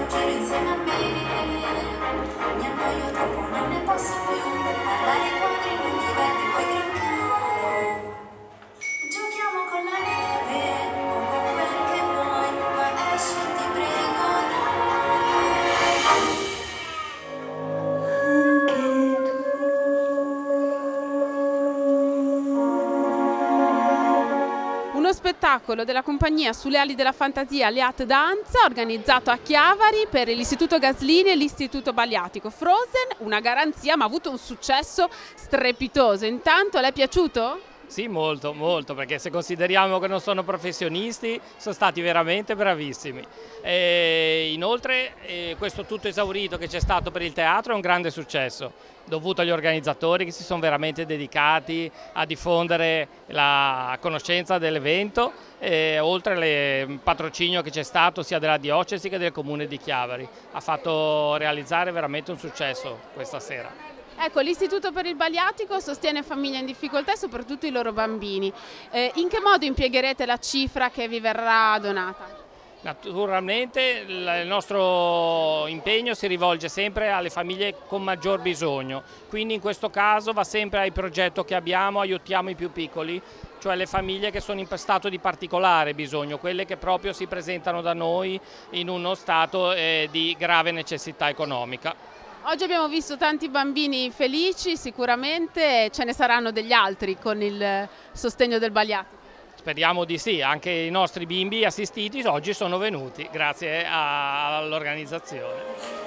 giro insieme a me. Mi annoio troppo, non ne posso più. Parlare ai quadri non diverte poi granché. Giochiamo con la neve, o con quel che vuoi, ma esci ti prego dai. Uno spettacolo della compagnia Sulle ali della fantasia Liat Danza, organizzato a Chiavari per l'Istituto Gaslini e l'Istituto Baliatico. Frozen, una garanzia, ma ha avuto un successo strepitoso. Intanto, le è piaciuto? Sì, molto, molto, perché se consideriamo che non sono professionisti, sono stati veramente bravissimi. E inoltre, questo tutto esaurito che c'è stato per il teatro è un grande successo, dovuto agli organizzatori che si sono veramente dedicati a diffondere la conoscenza dell'evento, oltre al patrocinio che c'è stato sia della diocesi che del comune di Chiavari. Ha fatto realizzare veramente un successo questa sera. Ecco, l'Istituto per il Baliatico sostiene famiglie in difficoltà e soprattutto i loro bambini. In che modo impiegherete la cifra che vi verrà donata? Naturalmente il nostro impegno si rivolge sempre alle famiglie con maggior bisogno, quindi in questo caso va sempre al progetto che abbiamo, aiutiamo i più piccoli, cioè le famiglie che sono in stato di particolare bisogno, quelle che proprio si presentano da noi in uno stato di grave necessità economica. Oggi abbiamo visto tanti bambini felici, sicuramente ce ne saranno degli altri con il sostegno del Baliatico. Speriamo di sì, anche i nostri bimbi assistiti oggi sono venuti grazie all'organizzazione.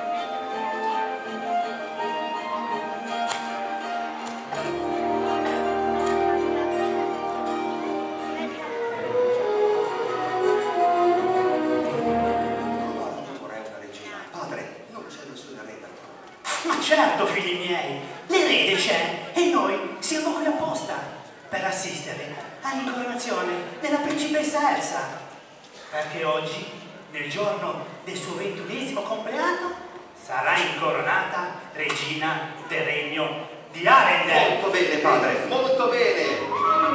Ma certo, figli miei, l'erede c'è e noi siamo qui apposta per assistere all'incoronazione della principessa Elsa. Perché oggi, nel giorno del suo 21° compleanno, sarà incoronata regina del regno di Arendelle. Molto bene, padre, molto bene.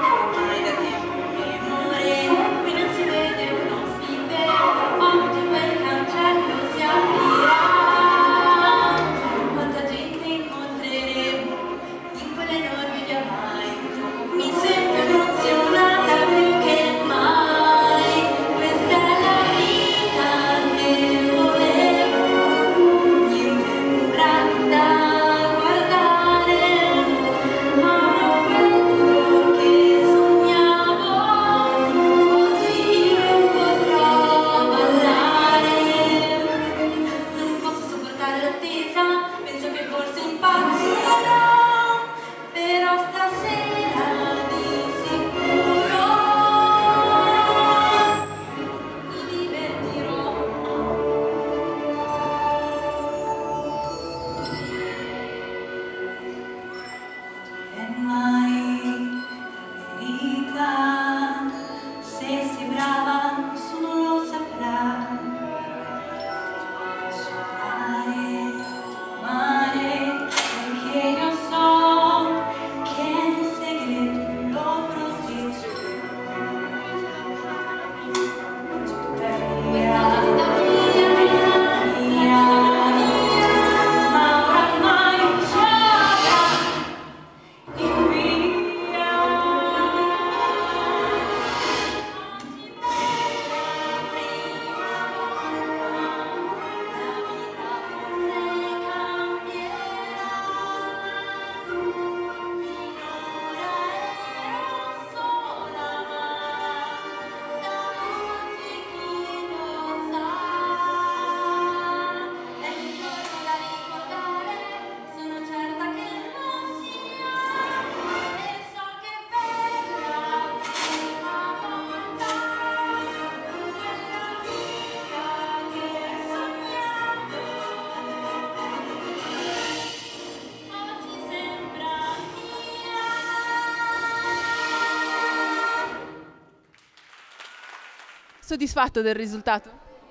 Soddisfatto del risultato?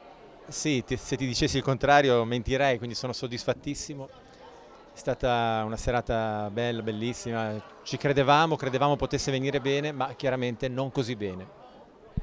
Sì, se ti dicessi il contrario mentirei, quindi sono soddisfattissimo. È stata una serata bella, bellissima, ci credevamo potesse venire bene, ma chiaramente non così bene.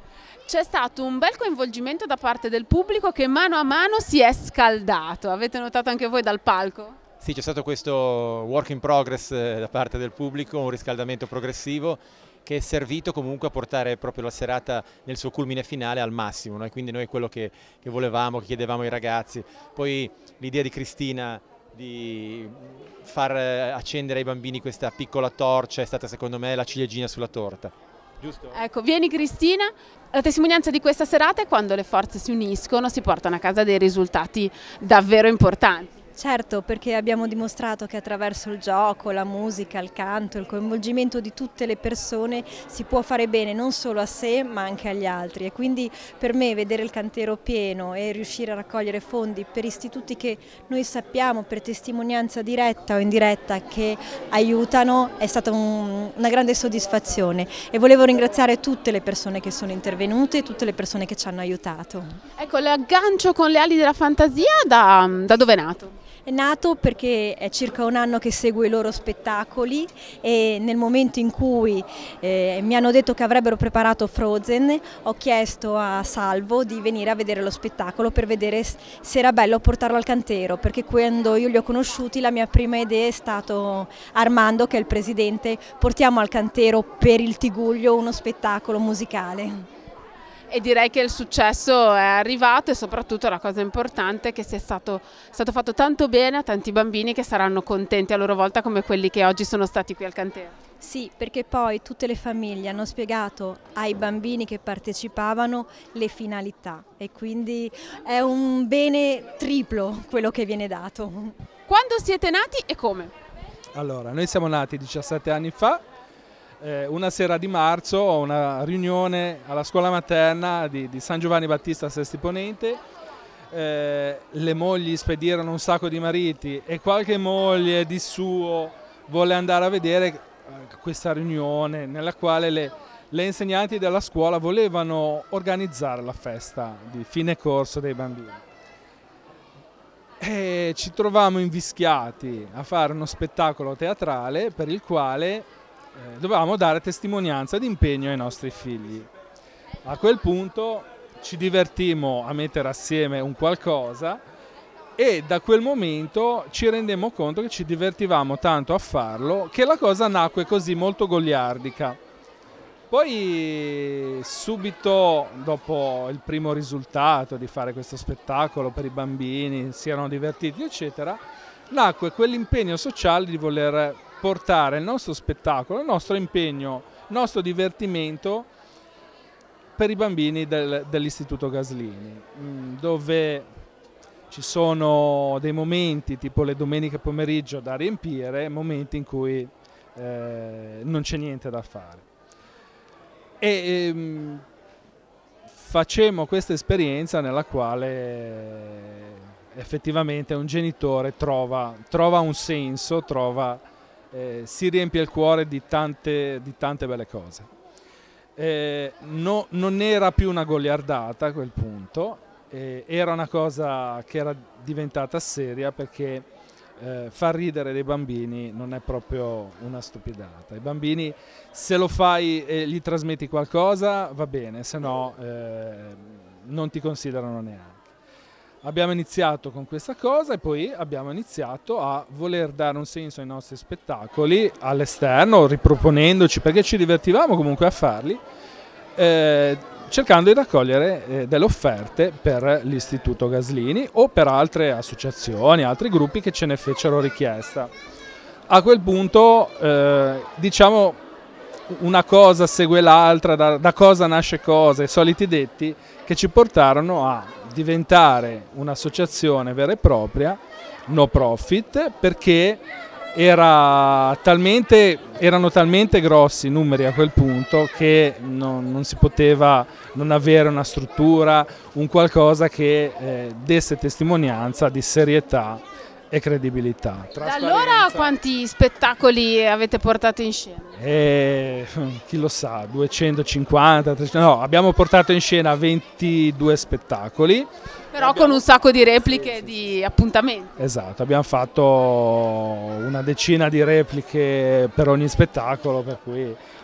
C'è stato un bel coinvolgimento da parte del pubblico che mano a mano si è scaldato. Avete notato anche voi dal palco? Sì, c'è stato questo work in progress da parte del pubblico, un riscaldamento progressivo che è servito comunque a portare proprio la serata nel suo culmine finale al massimo, no? E quindi noi quello che volevamo, che chiedevamo ai ragazzi. Poi l'idea di Cristina di far accendere ai bambini questa piccola torcia è stata secondo me la ciliegina sulla torta. Giusto? Ecco, vieni Cristina. La testimonianza di questa serata è quando le forze si uniscono, si portano a casa dei risultati davvero importanti. Certo, perché abbiamo dimostrato che attraverso il gioco, la musica, il canto, il coinvolgimento di tutte le persone si può fare bene non solo a sé ma anche agli altri, e quindi per me vedere il cantero pieno e riuscire a raccogliere fondi per istituti che noi sappiamo per testimonianza diretta o indiretta che aiutano è stata una grande soddisfazione, e volevo ringraziare tutte le persone che sono intervenute e tutte le persone che ci hanno aiutato. Ecco, l'aggancio con le ali della fantasia da dove è nato? È nato perché è circa un anno che seguo i loro spettacoli, e nel momento in cui mi hanno detto che avrebbero preparato Frozen ho chiesto a Salvo di venire a vedere lo spettacolo per vedere se era bello portarlo al cantero, perché quando io li ho conosciuti la mia prima idea è stato Armando, che è il presidente, portiamo al cantero per il Tigullio uno spettacolo musicale. E direi che il successo è arrivato, e soprattutto la cosa importante è che sia stato fatto tanto bene a tanti bambini che saranno contenti a loro volta come quelli che oggi sono stati qui al cantero. Sì, perché poi tutte le famiglie hanno spiegato ai bambini che partecipavano le finalità, e quindi è un bene triplo quello che viene dato. Quando siete nati e come? Allora, noi siamo nati 17 anni fa. Una sera di marzo ho una riunione alla scuola materna di San Giovanni Battista Sesti Ponente. Le mogli spedirono un sacco di mariti e qualche moglie di suo volle andare a vedere questa riunione nella quale le insegnanti della scuola volevano organizzare la festa di fine corso dei bambini. E ci trovammo invischiati a fare uno spettacolo teatrale per il quale dovevamo dare testimonianza di impegno ai nostri figli. A quel punto ci divertimmo a mettere assieme un qualcosa, e da quel momento ci rendemmo conto che ci divertivamo tanto a farlo che la cosa nacque così molto goliardica. Poi subito dopo il primo risultato di fare questo spettacolo per i bambini, si erano divertiti eccetera, nacque quell'impegno sociale di voler portare il nostro spettacolo, il nostro impegno, il nostro divertimento per i bambini dell'Istituto Gaslini, dove ci sono dei momenti tipo le domeniche pomeriggio da riempire, momenti in cui non c'è niente da fare. E facemmo questa esperienza nella quale effettivamente un genitore trova un senso, si riempie il cuore di tante belle cose. Non era più una goliardata a quel punto, era una cosa che era diventata seria, perché far ridere dei bambini non è proprio una stupidata. I bambini, se lo fai e gli trasmetti qualcosa va bene, se no non ti considerano neanche. Abbiamo iniziato con questa cosa e poi abbiamo iniziato a voler dare un senso ai nostri spettacoli all'esterno, riproponendoci, perché ci divertivamo comunque a farli, cercando di raccogliere delle offerte per l'Istituto Gaslini o per altre associazioni, altri gruppi che ce ne fecero richiesta. A quel punto, diciamo, una cosa segue l'altra, da cosa nasce cosa, i soliti detti che ci portarono a diventare un'associazione vera e propria, no profit, perché erano talmente grossi i numeri a quel punto che non si poteva non avere una struttura, un qualcosa che desse testimonianza di serietà e credibilità. Da allora quanti spettacoli avete portato in scena? Chi lo sa, 250, 300, no, abbiamo portato in scena 22 spettacoli. Però con un sacco di repliche e di appuntamenti. Esatto, abbiamo fatto una decina di repliche per ogni spettacolo, per cui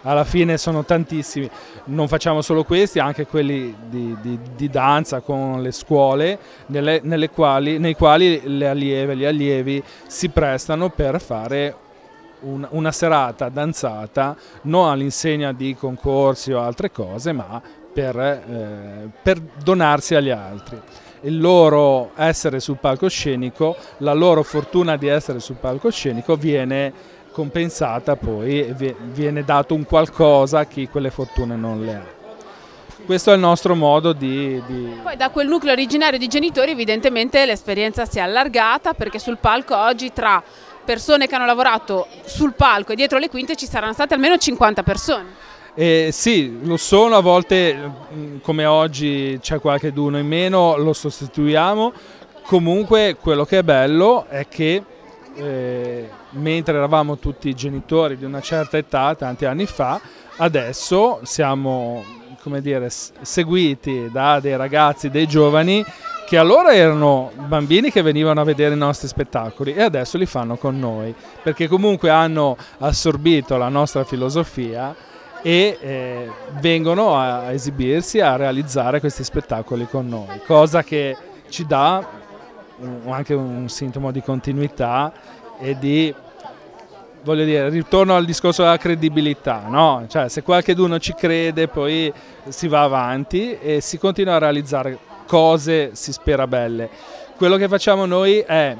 alla fine sono tantissimi. Non facciamo solo questi, anche quelli di danza con le scuole, nei quali le allieve, gli allievi si prestano per fare una serata danzata, non all'insegna di concorsi o altre cose, ma per donarsi agli altri. Il loro essere sul palcoscenico, la loro fortuna di essere sul palcoscenico viene compensata, poi e viene dato un qualcosa a chi quelle fortune non le ha. Questo è il nostro modo Poi da quel nucleo originario di genitori evidentemente l'esperienza si è allargata, perché sul palco oggi tra persone che hanno lavorato sul palco e dietro le quinte ci saranno state almeno 50 persone. Sì, lo sono, a volte come oggi c'è qualcheduno in meno, lo sostituiamo. Comunque quello che è bello è che mentre eravamo tutti genitori di una certa età, tanti anni fa, adesso siamo, come dire, seguiti da dei ragazzi, dei giovani che allora erano bambini che venivano a vedere i nostri spettacoli e adesso li fanno con noi, perché comunque hanno assorbito la nostra filosofia e vengono a esibirsi, a realizzare questi spettacoli con noi, cosa che ci dà anche un sintomo di continuità e di, voglio dire, ritorno al discorso della credibilità, no? Cioè, se qualcuno ci crede poi si va avanti e si continua a realizzare cose, si spera belle. Quello che facciamo noi è,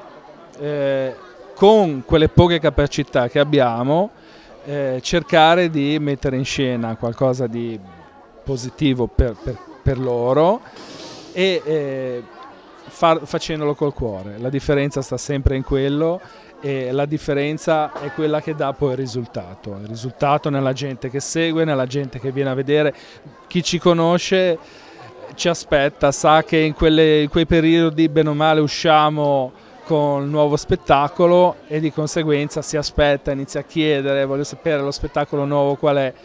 con quelle poche capacità che abbiamo, cercare di mettere in scena qualcosa di positivo per loro e facendolo col cuore. La differenza sta sempre in quello e la differenza è quella che dà poi il risultato nella gente che segue, nella gente che viene a vedere. Chi ci conosce ci aspetta, sa che in quei periodi bene o male usciamo con il nuovo spettacolo e di conseguenza si aspetta, inizia a chiedere, voglio sapere lo spettacolo nuovo qual è.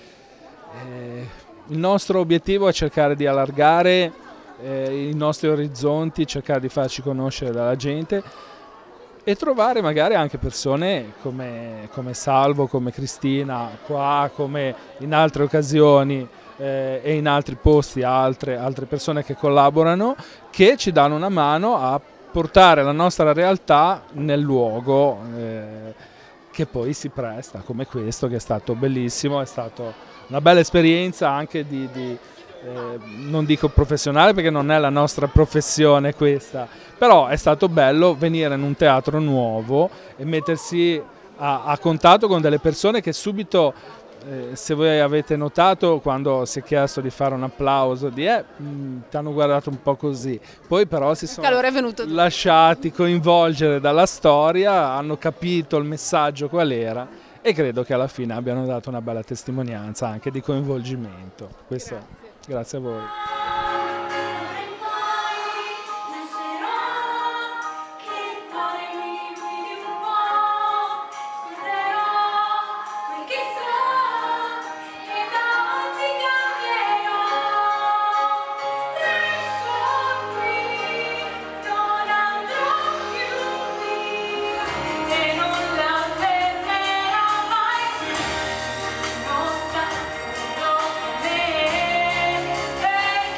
Il nostro obiettivo è cercare di allargare i nostri orizzonti, cercare di farci conoscere dalla gente e trovare magari anche persone come Salvo, come Cristina, qua, come in altre occasioni e in altri posti, altre persone che collaborano, che ci danno una mano a portare la nostra realtà nel luogo che poi si presta, come questo, che è stato bellissimo, è stata una bella esperienza anche non dico professionale perché non è la nostra professione questa, però è stato bello venire in un teatro nuovo e mettersi a contatto con delle persone che subito, se voi avete notato, quando si è chiesto di fare un applauso, ti hanno guardato un po' così, poi però si sono lasciati coinvolgere dalla storia, hanno capito il messaggio qual era e credo che alla fine abbiano dato una bella testimonianza anche di coinvolgimento. Questo, grazie a voi. Perché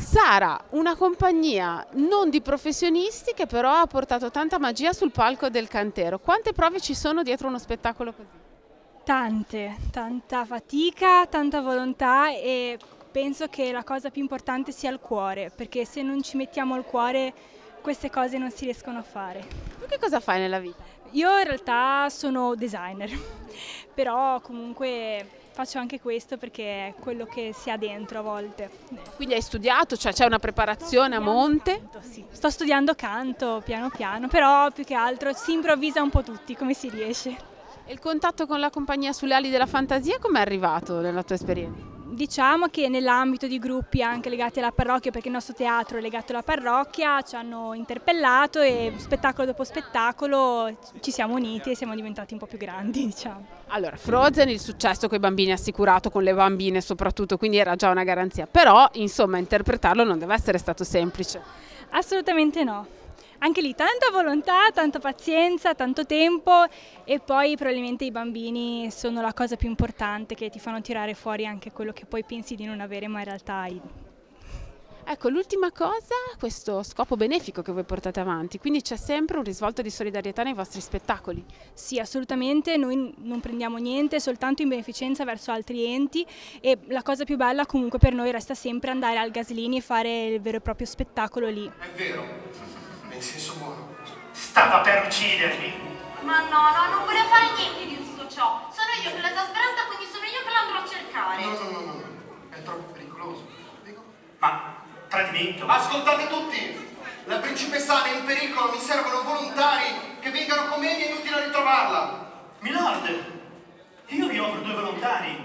Sara, una compagnia non di professionisti che però ha portato tanta magia sul palco del Cantero. Quante prove ci sono dietro uno spettacolo così? Tante, tanta fatica, tanta volontà e penso che la cosa più importante sia il cuore, perché se non ci mettiamo il cuore queste cose non si riescono a fare. Tu che cosa fai nella vita? Io in realtà sono designer, però comunque faccio anche questo perché è quello che si ha dentro a volte. Quindi hai studiato, cioè c'è una preparazione a monte? Sì. Sto studiando canto piano piano, però più che altro si improvvisa un po' tutti, come si riesce. E il contatto con la compagnia sulle ali della fantasia com'è arrivato nella tua esperienza? Diciamo che nell'ambito di gruppi anche legati alla parrocchia, perché il nostro teatro è legato alla parrocchia, ci hanno interpellato e spettacolo dopo spettacolo ci siamo uniti e siamo diventati un po' più grandi, diciamo. Allora, Frozen, il successo con i bambini è assicurato, con le bambine soprattutto, quindi era già una garanzia, però insomma interpretarlo non deve essere stato semplice. Assolutamente no. Anche lì tanta volontà, tanta pazienza, tanto tempo e poi probabilmente i bambini sono la cosa più importante che ti fanno tirare fuori anche quello che poi pensi di non avere ma in realtà hai. Ecco, l'ultima cosa, questo scopo benefico che voi portate avanti, quindi c'è sempre un risvolto di solidarietà nei vostri spettacoli? Sì, assolutamente, noi non prendiamo niente, soltanto in beneficenza verso altri enti e la cosa più bella comunque per noi resta sempre andare al Gaslini e fare il vero e proprio spettacolo lì. È vero, in senso buono. Stava per uccidermi. Ma no, non vuole fare niente di tutto ciò. Sono io che l'ho esasperata, quindi sono io che l'andrò a cercare. No, è troppo pericoloso. Ma tradimento. Ascoltate tutti! La principessa è in pericolo, mi servono volontari che vengano con me, mi è inutile ritrovarla. Milord, io vi offro 2 volontari.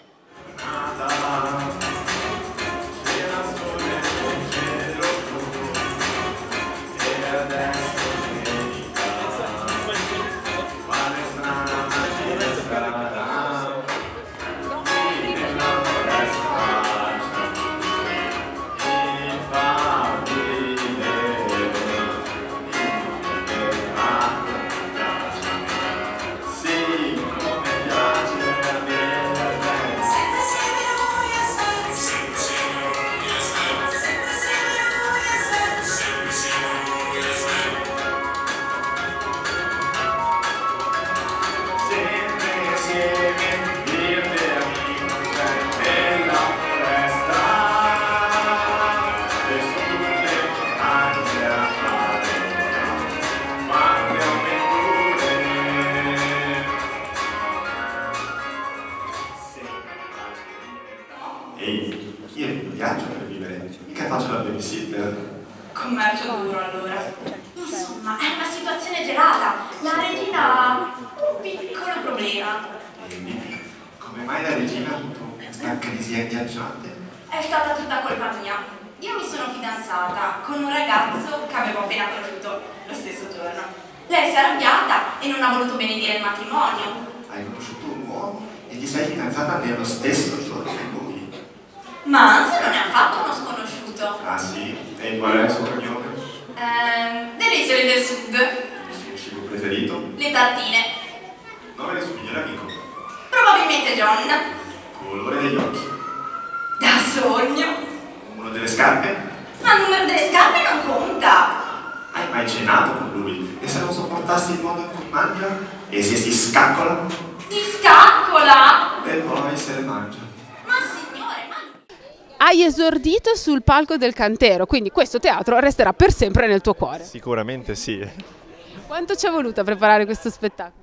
Ehi, io viaggio per vivere, mica faccio la babysitter. Commercio duro allora. Insomma, è una situazione gelata. La regina ha un piccolo problema. E Mimì, come mai la regina ha avuto questa crisi agghiacciante? È stata tutta colpa mia. Io mi sono fidanzata con un ragazzo che avevo appena conosciuto lo stesso giorno. Lei si è arrabbiata e non ha voluto benedire il matrimonio. Hai conosciuto un uomo e ti sei fidanzata nello stesso giorno che lui. Ma Anzi non è affatto uno sconosciuto. Ah sì? E qual è il suo cognome? Delle isole del sud. Il suo cibo preferito? Le tartine. Nome del suo migliore amico? Probabilmente John. Colore degli occhi? Da sogno. Numero delle scarpe? Ma il numero delle scarpe non conta. Hai mai cenato con lui? E se non sopportassi il modo in cui mangia? E se si scaccola? Si scaccola? E poi se le mangia. Ma signore, ma... Hai esordito sul palco del Cantero, quindi questo teatro resterà per sempre nel tuo cuore. Sicuramente sì. Quanto ci è voluto a preparare questo spettacolo?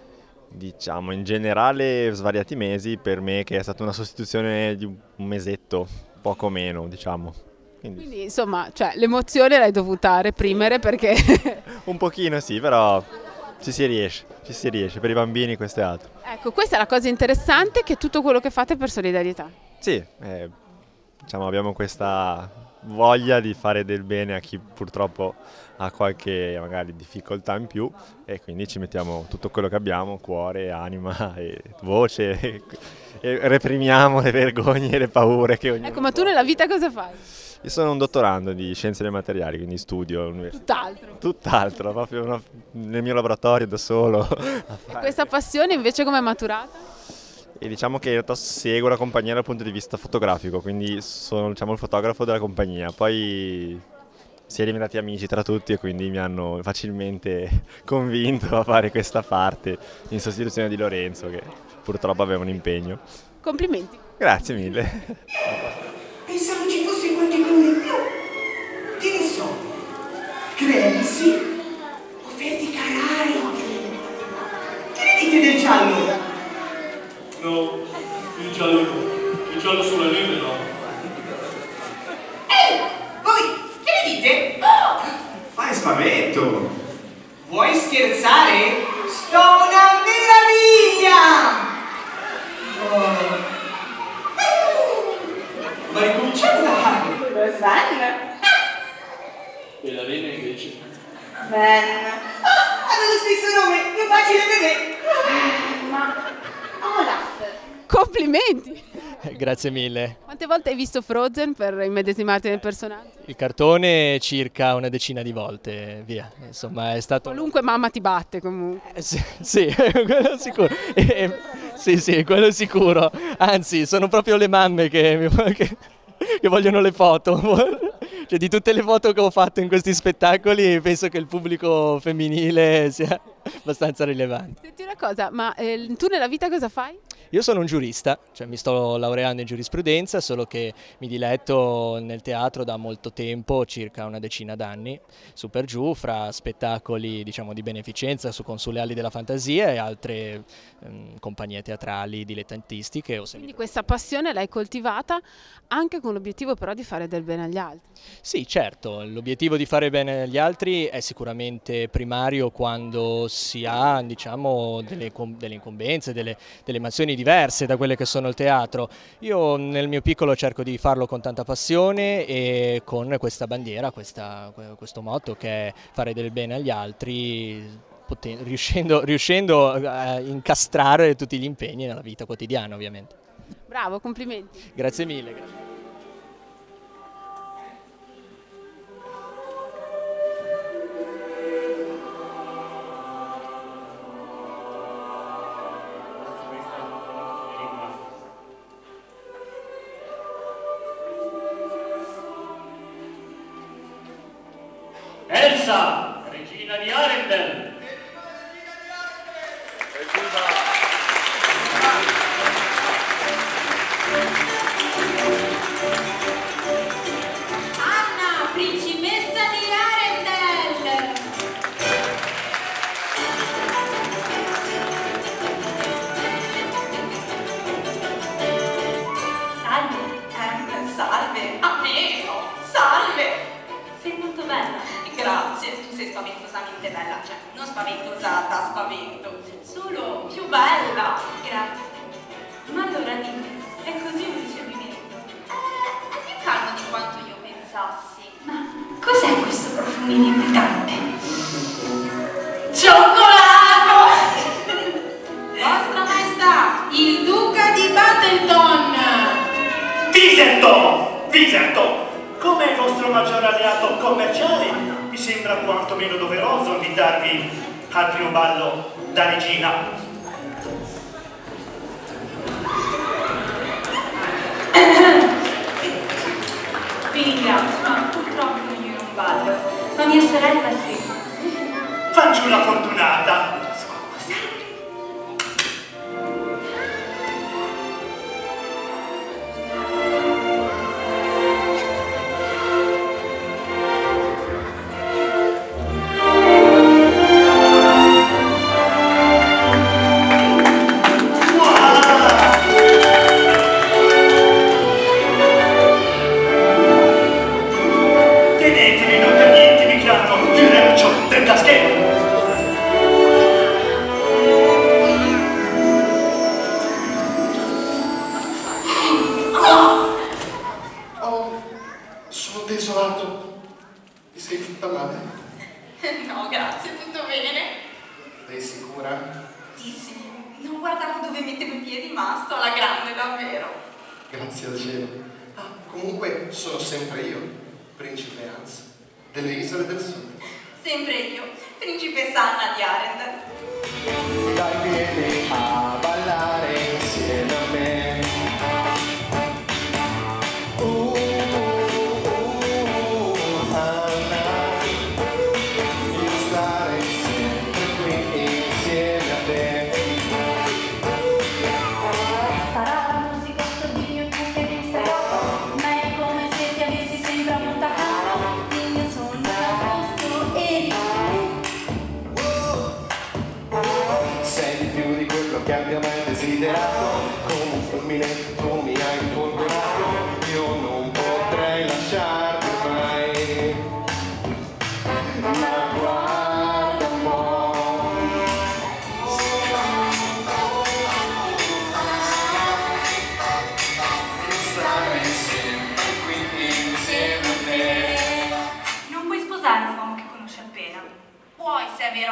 Diciamo in generale svariati mesi, per me che è stata una sostituzione di un mesetto, poco meno diciamo. Quindi insomma, cioè, l'emozione l'hai dovuta reprimere perché... Un pochino sì, però ci si riesce, per i bambini questo è altro. Ecco, questa è la cosa interessante, che tutto quello che fate è per solidarietà. Sì, diciamo abbiamo questa voglia di fare del bene a chi purtroppo ha qualche magari difficoltà in più e quindi ci mettiamo tutto quello che abbiamo, cuore, anima e voce e reprimiamo le vergogne e le paure che ognuno Ecco, ma tu nella vita cosa fai? Io sono un dottorando di scienze dei materiali, quindi studio all'università. Tutt'altro, proprio nel mio laboratorio da solo. E questa passione invece come è maturata? e diciamo che in realtà seguo la compagnia dal punto di vista fotografico, quindi sono, diciamo, il fotografo della compagnia. Poi si è diventati amici tra tutti e quindi mi hanno facilmente convinto a fare questa parte in sostituzione di Lorenzo, che purtroppo aveva un impegno. Complimenti. Grazie mille. Pensavo ci fosse qualche colore in più. Che ne so, cremisi o verdi carari. Che ne dite del giallo? No, il giallo sulla neve no. Ehi, voi, che ne dite? Oh! Fai spavento. Vuoi scherzare? Sto una meraviglia! Oh. Ma ricominciamo da Harry. Sven? E la Lena invece? Sven. Hanno lo stesso nome, più facile per me. Ma Olaf. Complimenti. Grazie mille. Quante volte hai visto Frozen per immedesimarti nel personaggio? Il cartone circa una decina di volte, via. Insomma, è stato... Qualunque mamma ti batte comunque. Sì, quello sicuro. Sì, quello sicuro. Anzi, sono proprio le mamme che vogliono le foto. Cioè, di tutte le foto che ho fatto in questi spettacoli, penso che il pubblico femminile sia abbastanza rilevante. Senti una cosa, ma tu nella vita cosa fai? Io sono un giurista, cioè mi sto laureando in giurisprudenza, solo che mi diletto nel teatro da molto tempo, circa una decina d'anni, su per giù, fra spettacoli, diciamo, di beneficenza sulle ali della fantasia e altre compagnie teatrali dilettantistiche. Quindi questa passione l'hai coltivata anche con l'obiettivo però di fare del bene agli altri. Sì, certo, l'obiettivo di fare bene agli altri è sicuramente primario quando si ha, diciamo, delle incombenze, delle mansioni diverse da quelle che sono il teatro. Io nel mio piccolo cerco di farlo con tanta passione e con questa bandiera, questo motto che è fare del bene agli altri, riuscendo a incastrare tutti gli impegni nella vita quotidiana, ovviamente. Bravo, complimenti. Grazie mille. Grazie. Elsa, regina di Arendelle. Anna, principessa di Arendelle. Salve, almeno, salve. Sei molto bella. Grazie, tu sei spaventosamente bella, cioè non spaventosa da spavento, solo più bella. Grazie. Ma allora dimmi, è così un ricevimento? È più calmo di quanto io pensassi. Ma cos'è questo profumino invitante? Cioccolato! Vostra Maestà, il Duca di Battleton! Viserto! Come il vostro maggior alleato commerciale, mi sembra quantomeno doveroso invitarvi al primo ballo da regina. Vi ringrazio, ma purtroppo io non ballo, ma mia sorella sì. Fanciulla fortunata. desolato. Ti sei tutta male? No, grazie, tutto bene. Sei sicura? Sì, non guardavo dove mettevo i piedi, ma sto alla grande, davvero. Grazie al cielo. Ah, comunque sono sempre io, principe Hans, delle Isole del Sud. Sempre io, principessa Anna di Arendelle. Dai, vieni a ballare insieme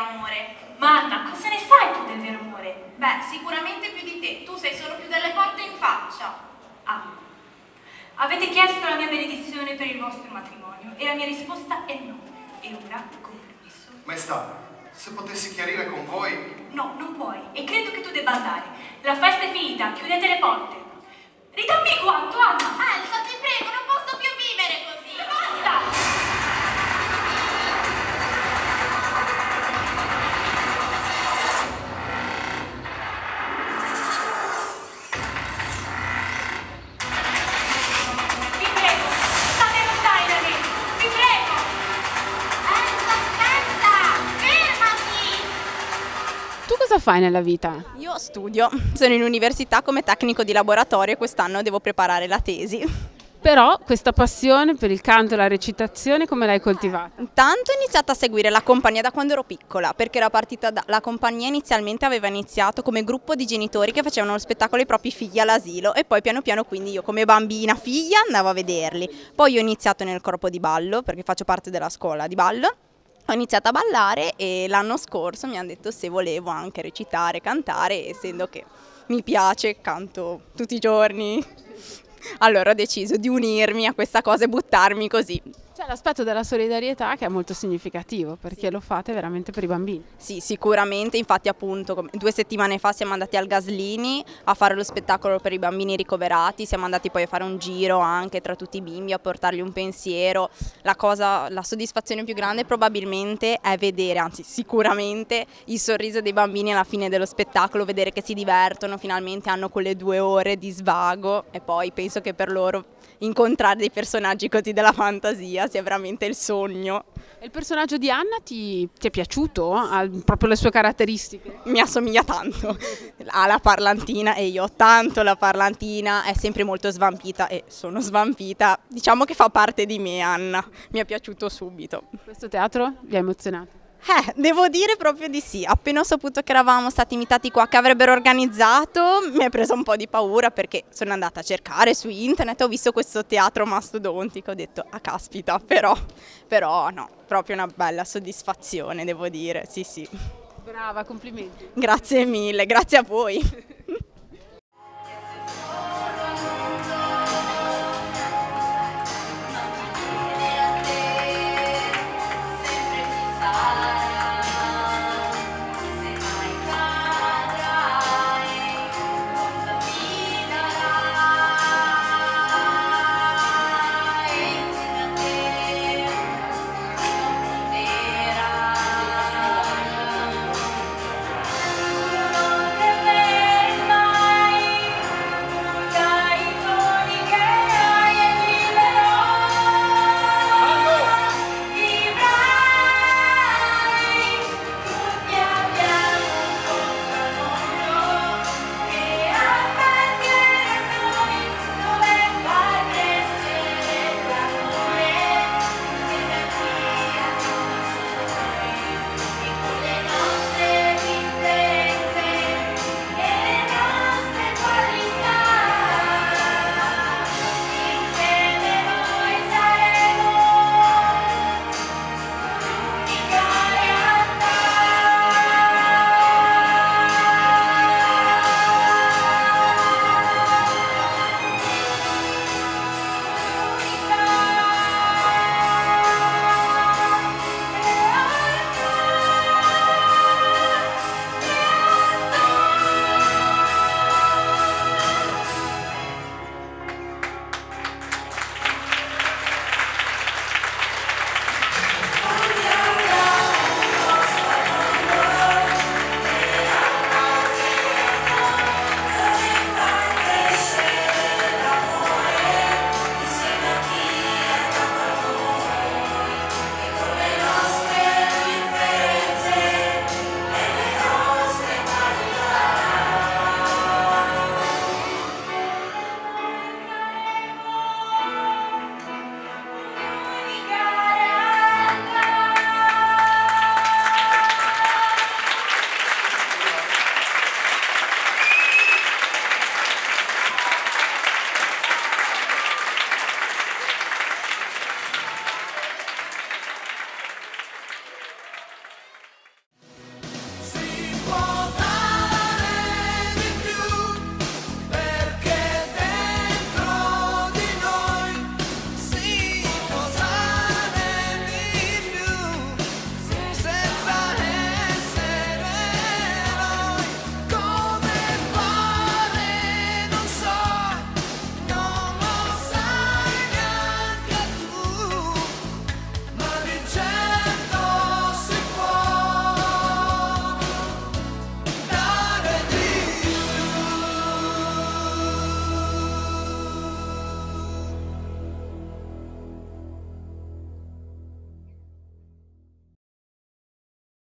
amore. Ma Anna, cosa ne sai tu del vero amore? Beh, sicuramente più di te. Tu sai solo più delle porte in faccia. Ah. Avete chiesto la mia benedizione per il vostro matrimonio e la mia risposta è no. E ora, compromesso. Maestà, se potessi chiarire con voi... No, non puoi. E credo che tu debba andare. La festa è finita, chiudete le porte. Ridammi quanto, Anna! Elsa, ti prego, non posso più vivere così! Basta! Cosa fai nella vita? Io studio, sono in università come tecnico di laboratorio e quest'anno devo preparare la tesi. Però questa passione per il canto e la recitazione come l'hai coltivata? Intanto ho iniziato a seguire la compagnia da quando ero piccola, perché era partita la compagnia inizialmente aveva iniziato come gruppo di genitori che facevano lo spettacolo ai propri figli all'asilo e poi piano piano quindi io come bambina figlia andavo a vederli. Poi ho iniziato nel corpo di ballo perché faccio parte della scuola di ballo. Ho iniziato a ballare e l'anno scorso mi hanno detto se volevo anche recitare, cantare, essendo che mi piace, canto tutti i giorni. Allora ho deciso di unirmi a questa cosa e buttarmi così. C'è l'aspetto della solidarietà che è molto significativo perché lo fate veramente per i bambini. Sì, sicuramente, infatti appunto 2 settimane fa siamo andati al Gaslini a fare lo spettacolo per i bambini ricoverati, siamo andati poi a fare un giro anche tra tutti i bimbi a portargli un pensiero. La soddisfazione più grande probabilmente è vedere, anzi sicuramente, il sorriso dei bambini alla fine dello spettacolo, vedere che si divertono, finalmente hanno quelle 2 ore di svago e poi penso che per loro incontrare dei personaggi così della fantasia sia veramente il sogno. E il personaggio di Anna ti è piaciuto? Ha proprio le sue caratteristiche? Mi assomiglia tanto, ha la parlantina e io ho tanto la parlantina, è sempre molto svampita e sono svampita, diciamo che fa parte di me Anna, mi è piaciuto subito. Questo teatro vi ha emozionato? Devo dire proprio di sì, appena ho saputo che eravamo stati invitati qua, che avrebbero organizzato, mi è presa un po' di paura perché sono andata a cercare su internet, ho visto questo teatro mastodontico, ho detto ah caspita, però no, proprio una bella soddisfazione devo dire, sì sì. Brava, complimenti. Grazie mille, grazie a voi.